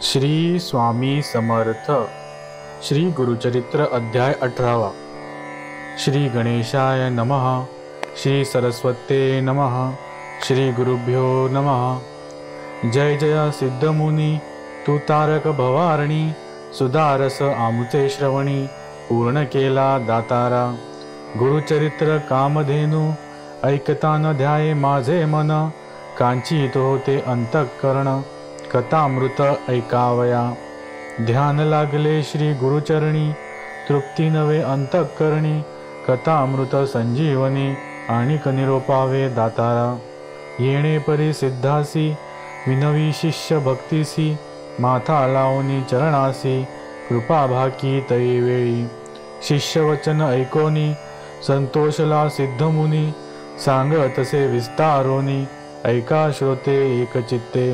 श्री स्वामी समर्थ। श्री गुरुचरित्र अध्याय 18। श्री गणेशाय नमः। श्री सरस्वते नमः। श्री गुरुभ्यो नमः। जय जय सिद्धमुनी तू तारक भवारणी, सुदारस आमुचे श्रवणी, पूर्ण केला दातारा। गुरुचरित्र कामधेनु, ऐकता न ध्याये माझे मन, कांचित होते अंतःकरण, कथामृत ऐकावया। ध्यान लागले श्री गुरुचरणी, तृप्ती नवे अंतःकरणी, कथामृत संजीवनी, आणिक निरोपावे दातारा। येणे परी सिद्धासी, विनवी शिष्य भक्तीसी, माथा लावणी चरणासी, कृपा भाकी तई वेळी। शिष्य वचन ऐकोनी, संतोषला सिद्धमुनी, सांगतसे विस्तारोनी, ऐका श्रोते एकचित्ते।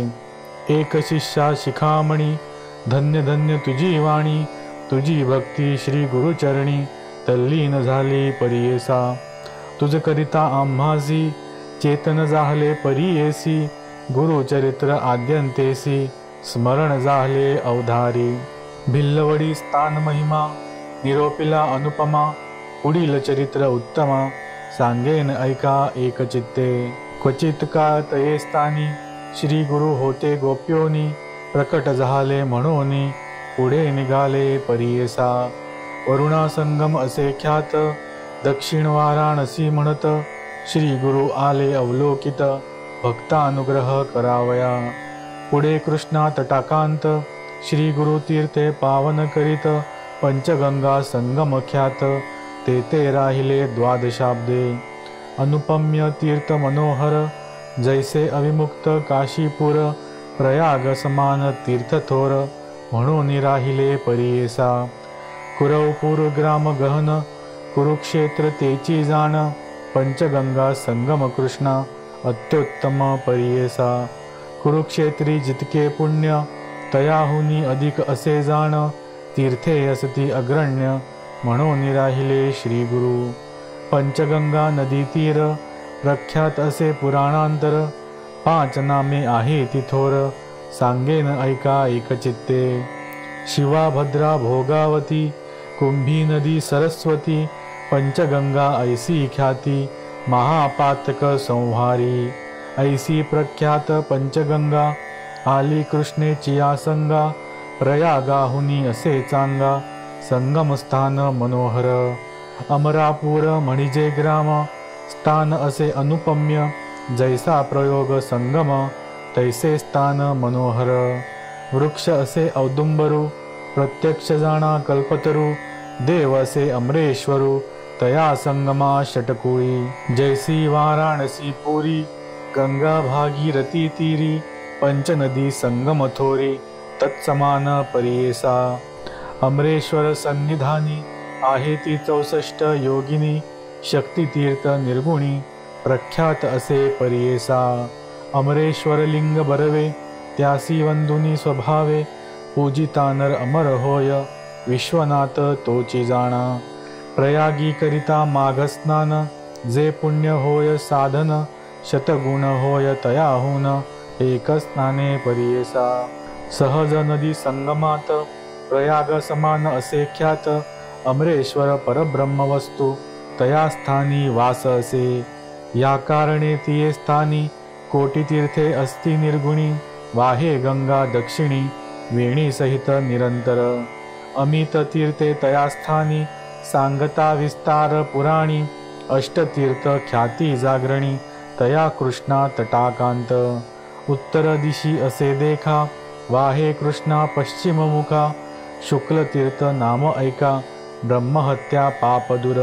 एक शिष्या शिखामणी, धन्य धन्य तुझी वाणी, तुझी भक्ती श्री गुरुचरणी, तल्लीन झाली परियेसा। तुझ करिता आम्हासी, चेतन जाहले परियेसी, गुरुचरित्र आद्यंतेसी, स्मरण झाले अवधारी। भिल्लवडी स्थान महिमा, निरोपिला अनुपमा, पुढील चरित्र उत्तमा, सांगेन ऐका एकचित्ते। क्वचित काळ तये स्थानी, श्री गुरु होते गोप्योनी, प्रकट झाले म्हणोनी, पुढे निघाले परियेसा। वरुणा संगम असे ख्यात, दक्षिण वाराणसी म्हणत, श्री गुरु आले अवलोकित, भक्तानुग्रह करावया। पुढे कृष्णा तटाकांत, श्री गुरु तीर्थे पावन करीत, पंचगंगा संगम ख्यात, तेथे राहिले द्वादशाब्दे। अनुपम्य तीर्थ मनोहर, जैसे अविमुक्त काशीपूर, प्रयाग समान तीर्थथोर, म्हणून राहिले परियेसा। कुरवपूर ग्राम गहन, कुरुक्षेत्र तेची जाण, पंचगंगा संगम कृष्णा, अत्युत्तम परियेसा। कुरुक्षेत्री जितके पुण्य, तयाहुनी अधिक असे जाण, तीर्थे असती अग्रण्य, म्हणून राहिले श्री गुरु। पंचगंगा नदी तीर, प्रख्यात असे पुराणांतर, पाच नामे आहे तिथोर, सांगेन ऐका एकचित्ते। शिवा भद्रा भोगावती, कुंभी नदी सरस्वती, पंचगंगा ऐसी ख्याती, महापातक संहारी। ऐसी प्रख्यात पंचगंगा, आली कृष्णेची या संगा, प्रयागाहुनी असे चांगा, संगमस्थान मनोहर। अमरापूर म्हणजे ग्राम, स्थान असे अनुपम्य, जैसा प्रयोग संगम, तैसे स्थान मनोहर। वृक्ष असे औदुंबरू, प्रत्यक्ष जाणा कल्पतरू, देव असे अमरेश्वरू, तया संगमा षटकुळी। जैसी वाराणसी पुरी, गंगा भागीरथी तीरी, पंचनदी संगम थोरी, तत्समान परियेसा। अमरेश्वर सन्निधानी, आहे ती 64 योगिनी, शक्तितीर्थ निर्गुणी, प्रख्यात असे परियेसा। अमरेश्वर लिंग बरवे, त्यासी वंदुनी स्वभावे, पूजिता नर अमर होय, विश्वनाथ तोची जाणा। प्रयागी करिता माघ स्नान, जे पुण्य होय साधन, शतगुण होय तयाहून, एक स्नाने परियेसा। सहज नदी संगमात, प्रयाग समान असे ख्यात, अमरेश्वर परब्रह्म वस्तू, तया स्थानी वास असे। या कारणे तिये स्थानी, कोटी तीर्थे अस्ति निर्गुणी, वाहे गंगा दक्षिणी, वेणी सहित निरंतर। अमित तीर्थे तया स्थानी, सांगता विस्तार पुराणी, अष्टतीर्थ ख्याती जागरणी, तया कृष्णा तटाकांत। उत्तर दिशी असे देखा, वाहे कृष्णा पश्चिम मुखा, शुक्ल तीर्थ नाम ऐका, ब्रह्महत्या पापदूर।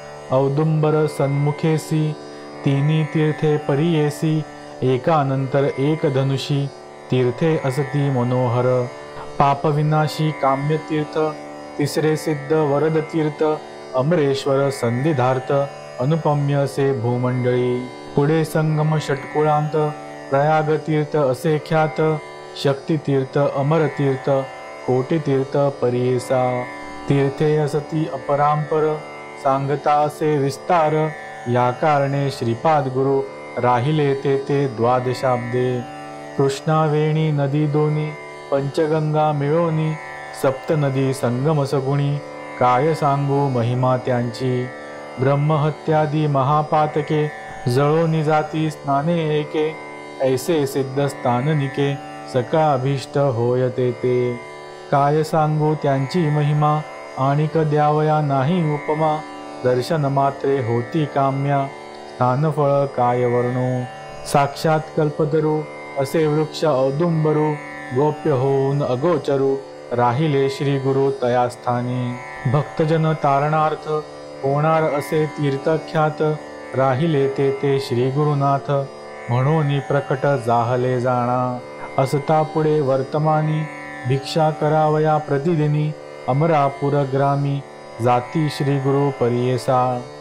औदुंबर सन्मुखेसी, तिन्ही तीर्थे परियेसी, एकानंतर एक धनुषी, तीर्थे असती मनोहर। पापविनाशी काम्य तीर्थ, तिसरे सिद्ध वरद तीर्थ, अमरेश्वर संधिधार्थ, अनुपम्य असे भूमंडळी। पुढे संगम षटकुळांत, प्रयाग तीर्थ असे ख्यात, शक्तितीर्थ अमरतीर्थ, कोटितीर्थ परियेसा। तीर्थे असती अपरांपर, सांगता असे विस्तार, या कारणे श्रीपाद गुरु राहिले तेथे द्वादशाब्दे। कृष्णा वेणी नदी दोनी, पंचगंगा मिळोनी सप्तनदी संगम सगुणी, काय सांगू महिमा त्यांची. ब्रह्महत्यादी महापातके, जळोनी जाती स्नाने एके, ऐसे सिद्ध स्थाननिके, सका अभीष्ट होयते ते. काय सांगू त्यांची महिमा, आणिक द्यावया नाही उपमा. दर्शन मात्रे होती काम्या, स्थानफळ काय वर्णू. साक्षात कल्पतरू असे वृक्ष औदुंबरू, गोप्य होऊन अगोचरू, राहिले श्री गुरु तया स्थानी. भक्तजन तारणार्थ होणार असे तीर्थख्यात, राहिले ते श्री गुरुनाथ, म्हणून प्रकट जाहले जाणा. असता पुढे वर्तमानी, भिक्षा करावया प्रतिदिनी. अमरापूर ग्रामी, जाती श्री गुरु परियेसा.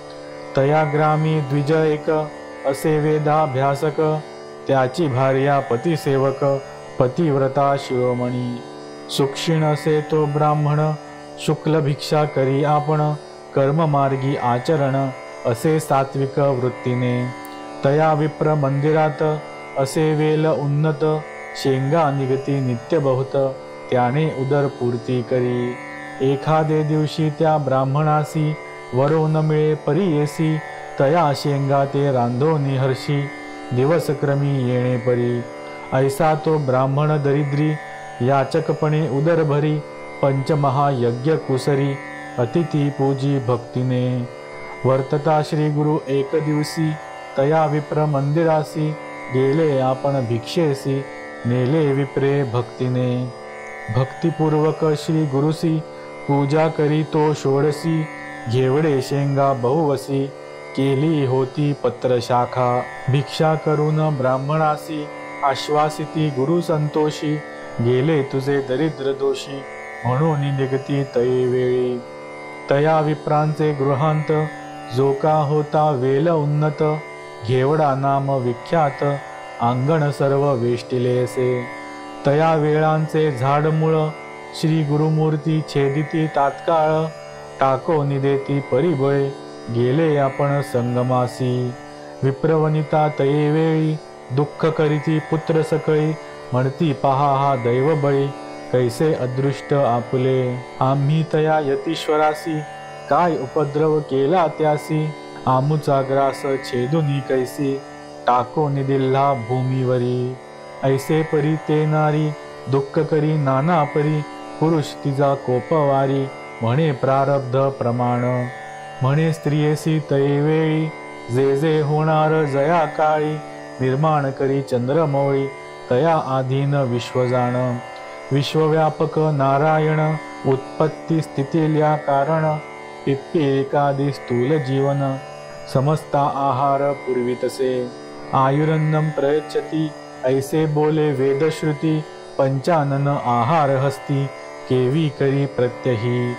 तया ग्रामी द्विज एक, असे वेदाभ्यासक, त्याची भार्या पतिसेवक, पतिव्रता शिरोमणी. सुक्षिण असे तो ब्राह्मण, शुक्ल भिक्षा करी आपण, कर्ममार्गी आचरण असे सात्विक वृत्तीने. तया विप्र मंदिरात, असे वेल उन्नत, शेंगा निगती नित्य बहुत, त्याने उदरपूर्ती करी. एखादे दिवशी त्या ब्राह्मणासी, वरो न मिळे परियेसी, तया शेंगा ते रांधोनी हर्षी, दिवसक्रमी येणे परी. ऐसा तो ब्राह्मण दरिद्री, याचकपणे उदरभरी, पंचमहायज्ञ कुसरी, अतिथी पूजी भक्तीने. वर्तता श्री गुरु एक दिवसी, तया विप्र मंदिरासी, गेले आपण भिक्षेसी, नेले विप्रे भक्तीने. भक्तिपूर्वक श्री गुरुसी, पूजा करी तो षोडसी, घेवडे शेंगा बहुवसी, केली होती पत्र शाखा. भिक्षा करून ब्राह्मणासी, आश्वासिती गुरु संतोषी, गेले तुझे दरिद्र दोषी, म्हणून निगती तये वेळी. तया विप्रांचे गृहांत, जो का होता वेल उन्नत, घेवडा नाम विख्यात, अंगण सर्व वेष्टिले असे. तया वेळांचे झाडमुळ, श्री गुरुमूर्ती छेदिती तात्काळ, टाको निदेती परिबळे, गेले आपण संगमासी. विप्रवनिता तये वेळी, दुःख करीती पुत्र सकळी, म्हणती पहा हा दैवबळी, कैसे अदृष्ट आपुले. आम्ही तया यतीश्वरासी, काय उपद्रव केला त्यासी, आमुचा ग्रास छेदुनी कैसी, टाको निदिल्हा भूमीवरी. ऐसे परी ते नारी, दुःख करी नाना परी, पुरुष तिचा कोपवारी, म्हणे प्रारब्ध प्रमाण. म्हणे स्त्रियेसी तये वेळी, जे जे होणार जया काळी, निर्माण करी चंद्रमौळी, तया आधीन विश्वजाण. विश्वव्यापक नारायण, उत्पत्ती स्थितील्या कारण, पिप्पिलिकादि स्थूल जीवन, समस्ता आहार पूर्वितसे. आयुरन्नम प्रयच्छति, ऐसे बोले वेदश्रुती, पंचानन आहार हस्ती, केवी करी प्रत्यही.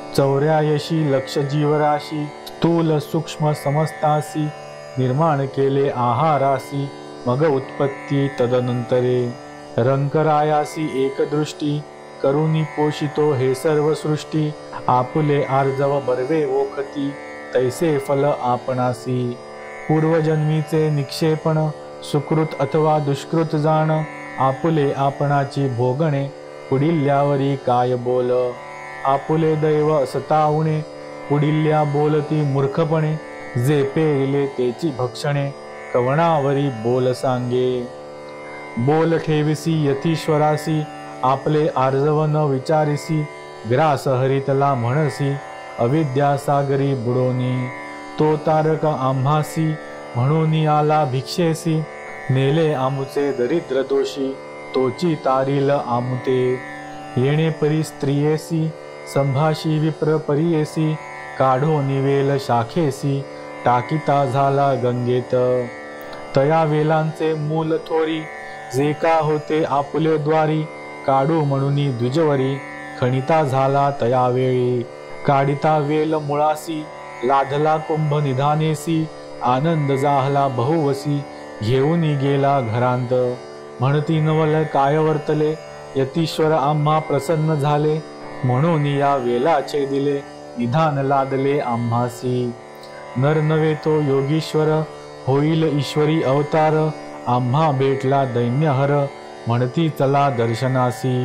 84 लक्ष जीवराशी, स्थूल सूक्ष्म समस्तासी, निर्माण केले आहारासी, मग उत्पत्ती तदनंतरे. रंकरायासी एकदृष्टी, करुणी पोषितो हे सर्व सृष्टी, आपुले आर्जव बर्वे ओखती, तैसे फल आपणासी. पूर्वजन्मीचे निक्षेपण, सुकृत अथवा दुष्कृत जाण, आपुले आपणाची भोगणे, पुढिल्यावरी काय बोल. आपुले दैव असतावणे, पुढिल्या बोलती मूर्खपणे, जे पेरिले तेची भक्षणे, कवणावरी बोल सांगे. बोल ठेविसी यतीश्वरासी, आपले आर्जव न विचारिसी, ग्रास हरितला म्हणसी, अविद्या सागरी बुडोनी. तो तारक आम्हासी, म्हणून आला भिक्षेसी, नेले आमुचे दरिद्र दोषी, तोची तारील आमुते. येणे परी स्त्रियेसी, संभाषी विप्र परियेसी, काढो निवेल शाखेसी, टाकिता झाला गंगेत. तया वेलांचे मूल थोरी, जे का होते आपुले द्वारी, काढू म्हणून द्विजवरी, खणिता झाला तया वेळी. काढिता वेल मुळासी, लाधला कुंभ निधानेसी, आनंद जाहला बहुवसी, घेऊन गेला घरांत. म्हणती नवल काय वर्तले, यतीश्वर आम्हा प्रसन्न झाले, म्हणून या वेलाचे दिले, निधान लादले आम्हासी. नर नवे तो योगीश्वर, होईल ईश्वरी अवतार, आम्हा भेटला दैन्यहर, म्हणती चला दर्शनासी.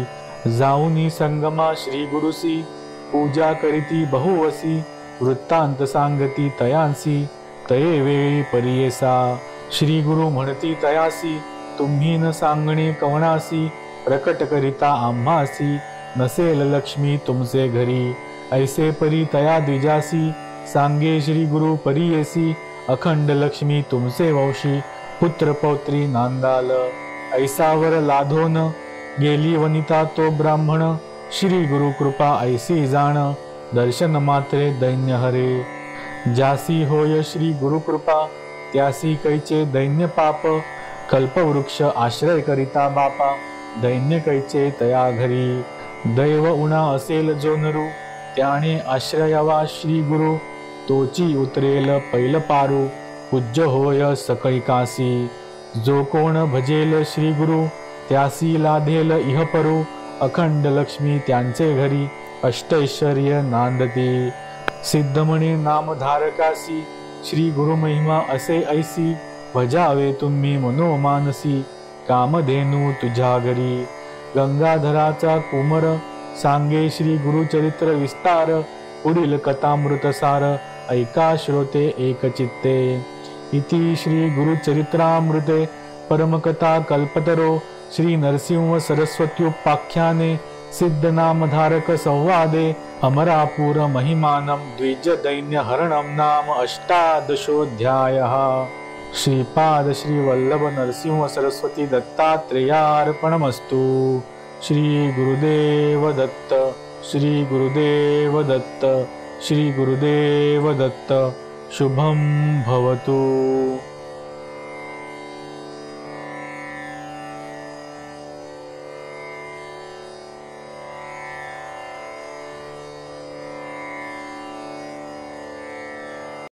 जाऊनी संगमा श्री गुरुसी पूजा करीती बहुवसी वृत्तांत सांगती तयांसी तये वेळी परियेसा श्री गुरु म्हणती तयासी तुम्ही न सांगणे कवणासी प्रकट करिता आम्हासी नसेल लक्ष्मी तुमचे घरी ऐसे परी तया द्विजासी सांगे श्री गुरु परियेसी अखंड लक्ष्मी तुमचे वंशी पुत्र पौत्री नांदाल ऐसावर लाधोन गेली वनिता तो ब्राह्मण श्री गुरु कृपा ऐसी जाण दर्शन मात्रे दैन्य हरे जासी होय श्री गुरु कृपा त्यासी कैचे दैन्य पाप कल्पवृक्ष आश्रय करिता बापा दैन्य कैचे तया घरी दैव उणा असेल जो नरू त्याने आश्रयावा श्री गुरु तोची उतरेल पैल पारू पूज्य होय सकैकासी जो कोण भजेल श्री गुरु त्यासी लाधेल इह परू अखंड लक्ष्मी त्यांचे घरी अष्टैश्वर्य नांदती सिद्धमणी नामधारकासी श्री गुरु महिमा असे ऐसी भजावे तुम्ही मनोमानसी कामधेनू तुझ्या घरी गंगाधराचा कुमर सांगे श्री गुरुचरित्र विस्तार पुढील कथामृतसार ऐका श्रोते एकचित्ते इति श्री गुरुचरित्रामृते परमकथा कल्पतरो श्री नरसिंह सरस्वत्युपाख्याने सिद्धनामधारक संवादे अमरापुर महिमानं द्विज दैन्य हरणं नाम अष्टादशोऽध्यायः। श्रीपाद श्री वल्लभ नरसिंह सरस्वती दत्तात्रेयार्पणमस्तु। श्री गुरुदेव दत्त, श्री गुरुदेव दत्त, श्री गुरुदेव दत्त। शुभं भवतु।